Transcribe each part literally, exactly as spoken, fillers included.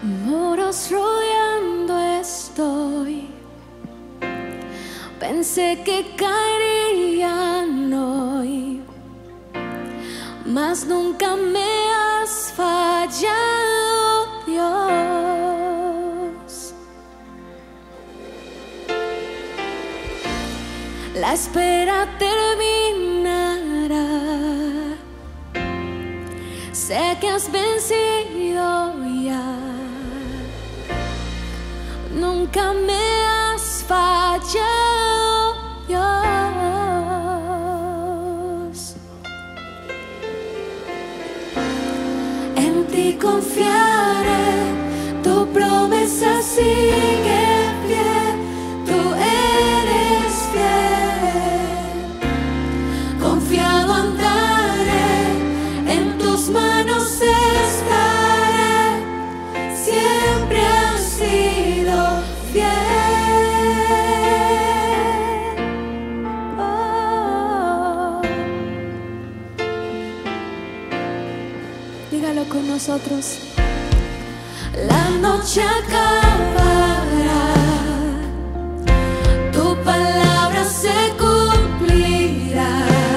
muros rodeando estoy. Pensé que caerían hoy, mas nunca me has fallado, Dios. La espera terminará. Sé que has vencido ya. Nunca me has fallado, Dios. En ti confiaré, tu promesa sigue en pie, tú eres fiel. Confiado andaré, en tus manos estaré, siempre has sido fiel. Oh. Dígalo con nosotros. La noche acabará, tu palabra se cumplirá.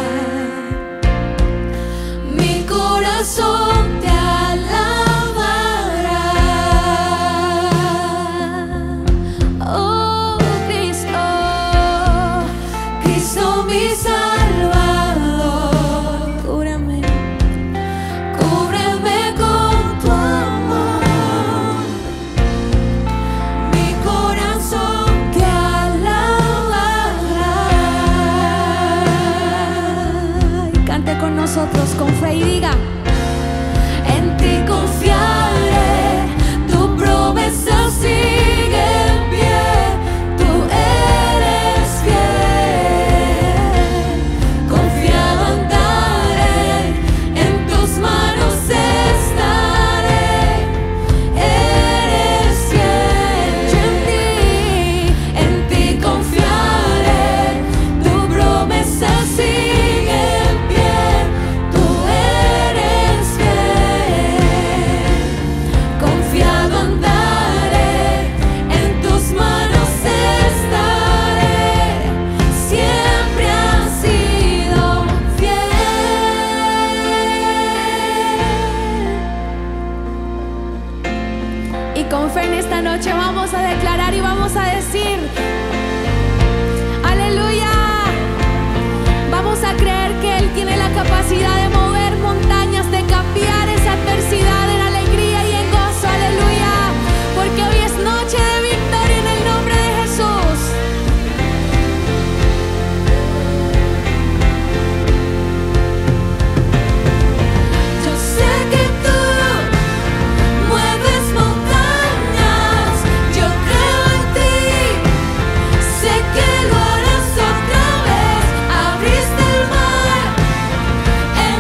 Mi corazón te alabará. Oh Cristo, Cristo mi Salvador, cúbrame, cúbreme con tu amor. Mi corazón te alabará. Y cante con nosotros con fe y diga: en ti confiaré, tu promesa sigue en pie, tú eres fiel. Confiado andaré, en tus manos estaré, eres fiel. Yo en ti, en ti confiaré, tu promesa sigue en pie, tú eres fiel. Confiado andaré, en tus manos estaré, siempre has sido fiel. Y con fe en esta noche vamos a declarar y vamos a decir: aleluya. Vamos a creer que Él tiene la capacidad de mover montañas, de cambiar esa adversidad en alegría y en gozo. Aleluya. Porque hoy es noche de victoria en el nombre de Jesús. Yo sé que tú mueves montañas, yo creo en ti, sé que lo harás otra vez. Abriste el mar en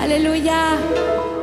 Aleluya.